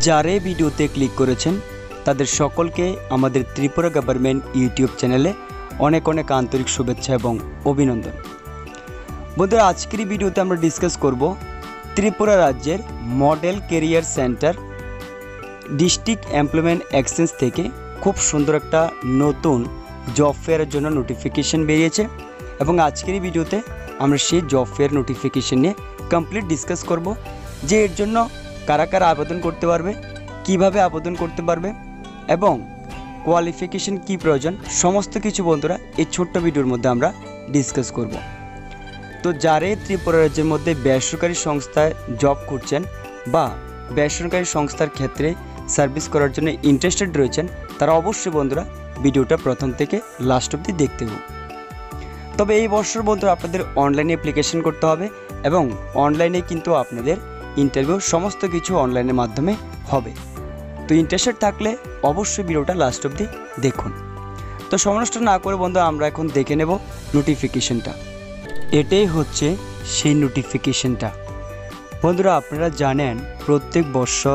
যারা এই ভিডিওতে ক্লিক করেছেন তাদের সকলকে আমাদের ত্রিপুরা গভর্নমেন্ট ইউটিউব চ্যানেলে অনেক অনেক আন্তরিক শুভেচ্ছা এবং অভিনন্দন। বন্ধুরা, আজকের এই ভিডিওতে আমরা ডিসকাস করব ত্রিপুরা রাজ্যের model career centre district employment exchange থেকে খুব সুন্দর একটা নতুন জব ফেয়ারের জন্য নোটিফিকেশন বেরিয়েছে এবং আজকের এই ভিডিওতে আমরা সেই জব ফেয়ার নোটিফিকেশন নিয়ে কমপ্লিট ডিসকাস করব যে এর জন্য কারা কারা আবেদন করতে পারবে, কিভাবে আবেদন করতে পারবে এবং কোয়ালিফিকেশন কি প্রয়োজন, সমস্ত কিছু বন্ধুরা এই ছোট্ট ভিডিওর মধ্যে আমরা ডিসকাস করব। তো যারাই ত্রিপুরা রাজ্যের মধ্যে বেসরকারি সংস্থায় জব করছেন বা বেসরকারি সংস্থার ক্ষেত্রে সার্ভিস করার জন্য ইন্টারেস্টেড রয়েছেন তারা অবশ্যই বন্ধুরা ভিডিওটা প্রথম থেকে লাস্ট অবধি দেখতে হবে। তবে এই বছর বন্ধুরা আপনাদের অনলাইনে অ্যাপ্লিকেশন করতে হবে এবং অনলাইনে কিন্তু আপনাদের ইন্টারভিউ সমস্ত কিছু অনলাইনের মাধ্যমে হবে। তো ইন্টারেস্টেড থাকলে অবশ্যই ভিডিওটা লাস্ট অবধি দেখুন। তো সময় নষ্ট না করে বন্ধুরা আমরা এখন দেখে নেব নোটিফিকেশনটা। এটাই হচ্ছে সেই নোটিফিকেশনটা। বন্ধুরা, আপনারা জানেন প্রত্যেক বছর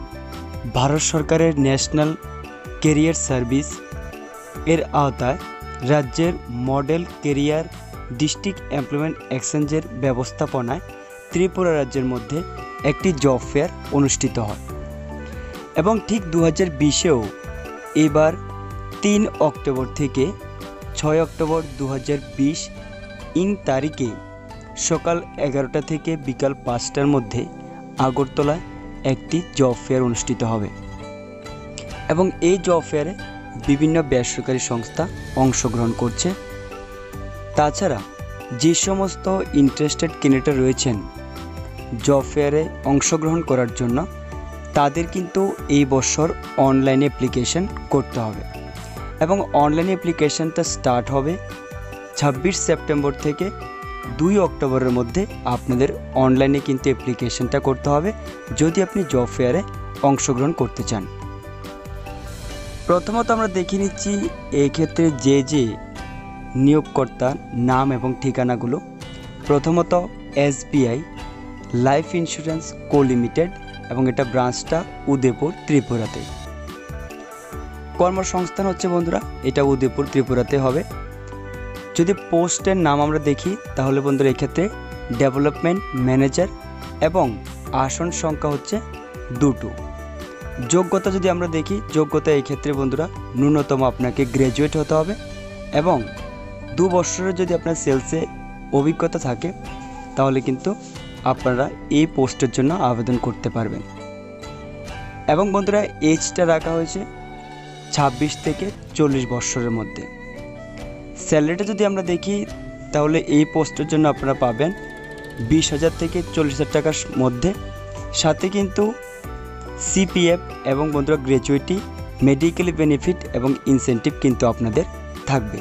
ভারত সরকারের ন্যাশনাল ক্যারিয়ার সার্ভিস এর আওতায় রাজ্যের মডেল ক্যারিয়ার ডিস্ট্রিক্ট এমপ্লয়মেন্ট এক্সচেঞ্জের ব্যবস্থাপনায় ত্রিপুরা রাজ্যের মধ্যে একটি জব ফেয়ার অনুষ্ঠিত হয় এবং ঠিক 2020-এও এবার 3 অক্টোবর থেকে 6 অক্টোবর 2020 তারিখে সকাল 11টা থেকে বিকাল 5টার মধ্যে আগরতলায় একটি জব ফেয়ার অনুষ্ঠিত হবে এবং এই জব ফেয়ারে বিভিন্ন বেসরকারি সংস্থা অংশগ্রহণ করছে। তাছাড়া যে সমস্ত ইন্টারেস্টেড ক্যান্ডিডেট রয়েছেন জব ফেয়ারে অংশগ্রহণ করার জন্য তাদের কিন্তু এই বছর অনলাইন অ্যাপ্লিকেশন করতে হবে এবং অনলাইন অ্যাপ্লিকেশনটা স্টার্ট হবে 26 সেপ্টেম্বর থেকে 2 অক্টোবরের মধ্যে আপনাদের অনলাইনে কিন্তু অ্যাপ্লিকেশনটা করতে হবে যদি আপনি জব ফেয়ারে অংশগ্রহণ করতে চান। প্রথমত আমরা দেখে নিচ্ছি এই ক্ষেত্রে যে নিয়োগকর্তার নাম এবং ঠিকানাগুলো। প্রথমত SBI life insurance co limited এবং এটা ব্রাঞ্চটা উদয়পুর ত্রিপুরাতে। কর্মসংস্থান হচ্ছে বন্ধুরা এটা উদয়পুর ত্রিপুরাতে হবে। যদি পোস্টের নাম আমরা দেখি তাহলে বন্ধুরা এক্ষেত্রে ডেভেলপমেন্ট ম্যানেজার এবং আসন সংখ্যা হচ্ছে 2টো। যোগ্যতা যদি আমরা দেখি যোগ্যতা এই ক্ষেত্রে বন্ধুরা ন্যূনতম আপনাকে গ্র্যাজুয়েট হতে হবে এবং 2 বছরের যদি আপনার সেলসে অভিজ্ঞতা থাকে তাহলে কিন্তু আপনারা এই পোস্টের জন্য আবেদন করতে পারবেন এবং বন্ধুরা এজটা রাখা হয়েছে 26 থেকে 40 বছরের মধ্যে। স্যালারিটা যদি আমরা দেখি তাহলে এই পোস্টের জন্য আপনারা পাবেন 20,000 থেকে 40,000 টাকার মধ্যে, সাথে কিন্তু CPF এবং বন্ধুরা গ্র্যাচুইটি, মেডিকেল বেনিফিট এবং ইনসেন্টিভ কিন্তু আপনাদের থাকবে।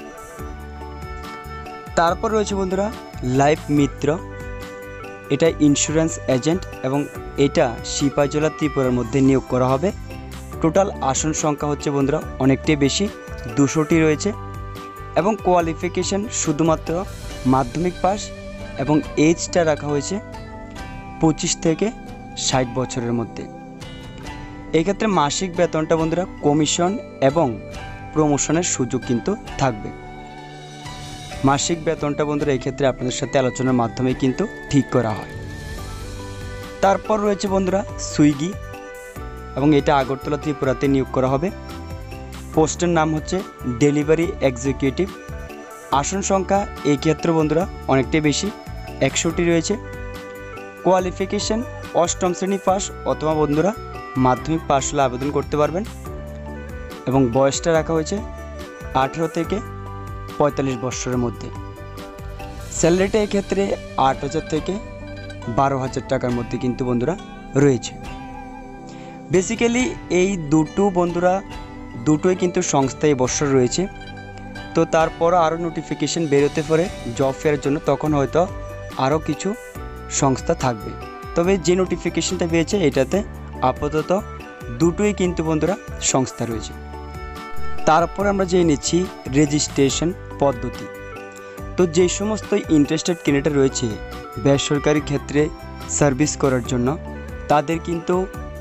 তারপর রয়েছে বন্ধুরা লাইফ মিত্র, এটা ইন্স্যুরেন্স এজেন্ট এবং এটা সিপাহীজলা ত্রিপুরার মধ্যে নিয়োগ করা হবে। টোটাল আসন সংখ্যা হচ্ছে বন্ধুরা অনেকটাই বেশি, 200টি রয়েছে এবং কোয়ালিফিকেশন শুধুমাত্র মাধ্যমিক পাস এবং এজটা রাখা হয়েছে 25 থেকে 60 বছরের মধ্যে। এক্ষেত্রে মাসিক বেতনটা বন্ধুরা কমিশন এবং প্রমোশনের সুযোগ কিন্তু থাকবে। মাসিক বেতনটা বন্ধুরা এক্ষেত্রে আপনাদের সাথে আলোচনার মাধ্যমে কিন্তু ঠিক করা হয়। তারপর রয়েছে বন্ধুরা সুইগি এবং এটা আগরতলা ত্রিপুরাতে নিয়োগ করা হবে। পোস্টের নাম হচ্ছে ডেলিভারি এক্সিকিউটিভ। আসন সংখ্যা এই ক্ষেত্রে বন্ধুরা অনেকটাই বেশি, 100টি রয়েছে। কোয়ালিফিকেশন 8ম শ্রেণী পাস অথবা বন্ধুরা মাধ্যমিক পাস হলে আবেদন করতে পারবেন এবং বয়সটা রাখা হয়েছে 18 থেকে 45 বছরের মধ্যে। স্যালারিটা এক্ষেত্রে 8,000 থেকে 12,000 টাকার মধ্যে কিন্তু বন্ধুরা রয়েছে। বেসিক্যালি এই দুটোই কিন্তু সংস্থা এই বছর রয়েছে। তো তারপরও আরও নোটিফিকেশন বেরোতে পারে জব ফেয়ারের জন্য, তখন হয়তো আরও কিছু সংস্থা থাকবে। তবে যে নোটিফিকেশনটা পেয়েছে এটাতে আপাতত দুটোই কিন্তু বন্ধুরা সংস্থা রয়েছে। তারপর আমরা জেনে নিচ্ছি রেজিস্ট্রেশন পদ্ধতি। তো যে সমস্ত ইন্টারেস্টেড ক্যান্ডিডেট রয়েছে বেসরকারি ক্ষেত্রে সার্ভিস করার জন্য তাদের কিন্তু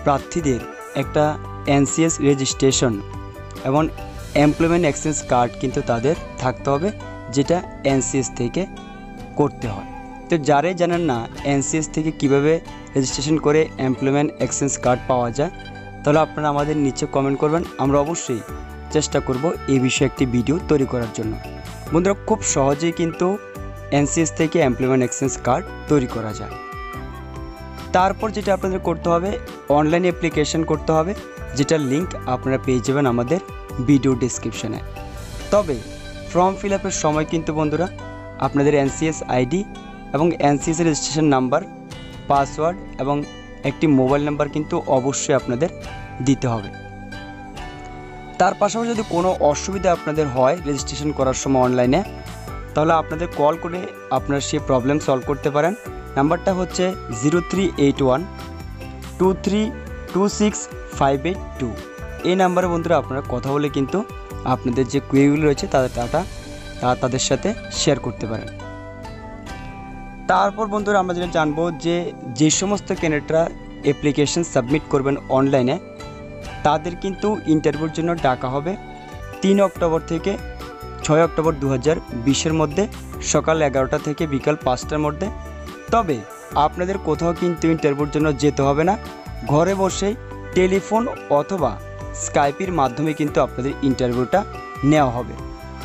প্রার্থীদের একটা এনসিএস রেজিস্ট্রেশন এবং এমপ্লয়মেন্ট এক্সচেঞ্জ কার্ড কিন্তু তাদের থাকতে হবে, যেটা এনসিএস থেকে করতে হয়। তো যারাই জানেন না এনসিএস থেকে কিভাবে রেজিস্ট্রেশন করে এমপ্লয়মেন্ট এক্সচেঞ্জ কার্ড পাওয়া যায়, তাহলে আপনারা আমাদের নিচে কমেন্ট করবেন। আমরা অবশ্যই চেষ্টা করব এই বিষয়ে একটি ভিডিও তৈরি করার জন্য। বন্ধুরা, খুব সহজেই কিন্তু এনসিএস থেকে এমপ্লয়মেন্ট এক্সচেঞ্জ কার্ড তৈরি করা যায়। তারপর যেটা আপনাদের করতে হবে, অনলাইন অ্যাপ্লিকেশন করতে হবে, যেটার লিঙ্ক আপনারা পেয়ে যাবেন আমাদের ভিডিও ডেসক্রিপশনে। তবে ফর্ম ফিল আপের সময় কিন্তু বন্ধুরা আপনাদের এনসিএস আইডি এবং এনসিএস রেজিস্ট্রেশন নাম্বার, পাসওয়ার্ড এবং একটি মোবাইল নাম্বার কিন্তু অবশ্যই আপনাদের দিতে হবে। তার পাশাপাশি যদি কোনো অসুবিধা আপনাদের হয় রেজিস্ট্রেশন করার সময় অনলাইনে, তাহলে আপনাদের কল করে আপনারা সেই প্রবলেম সলভ করতে পারেন। নাম্বারটা হচ্ছে 0381232658 এই নাম্বারে বন্ধুরা আপনারা কথা বলে কিন্তু আপনাদের যে কোয়েরিগুলো রয়েছে তাদের সাথে শেয়ার করতে পারেন। তারপর বন্ধুরা আমরা যেটা জানবো যে সমস্ত ক্যান্ডিডেটরা অ্যাপ্লিকেশন সাবমিট করবেন অনলাইনে, তাদের কিন্তু ইন্টারভিউর জন্য ডাকা হবে 3 অক্টোবর থেকে 6 অক্টোবর 2020 মধ্যে সকাল 11টা থেকে বিকাল 5টার মধ্যে। তবে আপনাদের কোথাও কিন্তু ইন্টারভিউর জন্য যেতে হবে না, ঘরে বসেই টেলিফোন অথবা স্কাইপের মাধ্যমে কিন্তু আপনাদের ইন্টারভিউটা নেওয়া হবে।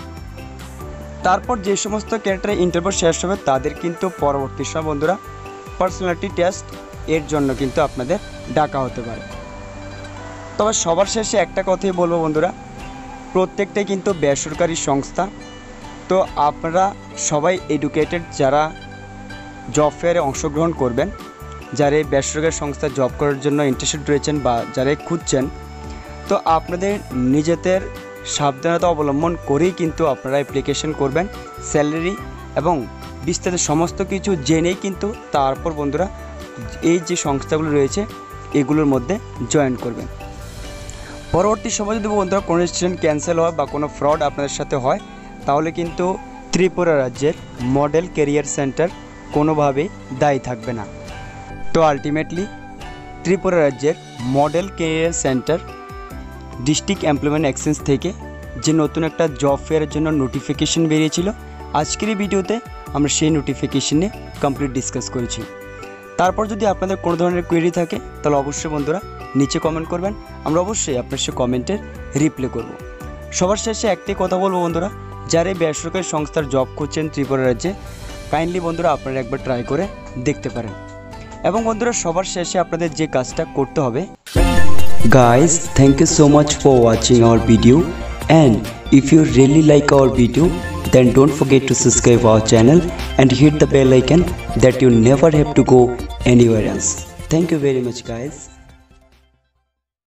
তারপর যে সমস্ত ক্যান্ডিডেট ইন্টারভিউ শেষ হবে তাদের কিন্তু পরবর্তী সময় বন্ধুরা পার্সোনালিটি টেস্ট এর জন্য কিন্তু আপনাদের ডাকা হতে পারে। তবে সবার শেষে একটা কথাই বলবো বন্ধুরা, প্রত্যেকটাই কিন্তু বেসরকারি সংস্থা। তো আপনারা সবাই এডুকেটেড, যারা জব ফেয়ারে অংশগ্রহণ করবেন, যারা এই বেসরকারি সংস্থায় জব করার জন্য ইন্টারেস্টেড রয়েছেন বা যারা খুঁজছেন, তো আপনাদের নিজেদের সাবধানতা অবলম্বন করেই কিন্তু আপনারা অ্যাপ্লিকেশন করবেন। স্যালারি এবং বিস্তারিত সমস্ত কিছু জেনেই কিন্তু তারপর বন্ধুরা এই যে সংস্থাগুলো রয়েছে এগুলোর মধ্যে জয়েন করবেন। পরবর্তী সময় যদি বন্ধুরা কোনো রেজিস্ট্রেশন ক্যান্সেল হয় বা কোনো ফ্রড আপনাদের সাথে হয়, তাহলে কিন্তু ত্রিপুরা রাজ্যের মডেল ক্যারিয়ার সেন্টার কোনোভাবেই দায়ী থাকবে না। তো আলটিমেটলি ত্রিপুরা রাজ্যের model career centre district employment exchange থেকে যে নতুন একটা জব ফেয়ারের জন্য নোটিফিকেশন বেরিয়েছিল, আজকের এই ভিডিওতে আমরা সেই নোটিফিকেশন নিয়ে কমপ্লিট ডিসকাস করেছি। তারপর যদি আপনাদের কোনো ধরনের কোয়েরি থাকে তাহলে অবশ্যই বন্ধুরা নিচে কমেন্ট করবেন, আমরা অবশ্যই আপনার সে কমেন্টের রিপ্লাই করব। সবার শেষে একটাই কথা বলবো বন্ধুরা, যারা বেসরকারি সংস্থার জব করছেন ত্রিপুরা রাজ্যে, কাইন্ডলি বন্ধুরা আপনারা একবার ট্রাই করে দেখতে পারেন। এবং বন্ধুরা সবার শেষে আপনাদের যে কাজটা করতে হবে, Guys, thank you so much for watching our video, and if you really like our video, then don't forget to subscribe our channel and hit the bell icon that you never have to go anywhere else. Thank you very much guys.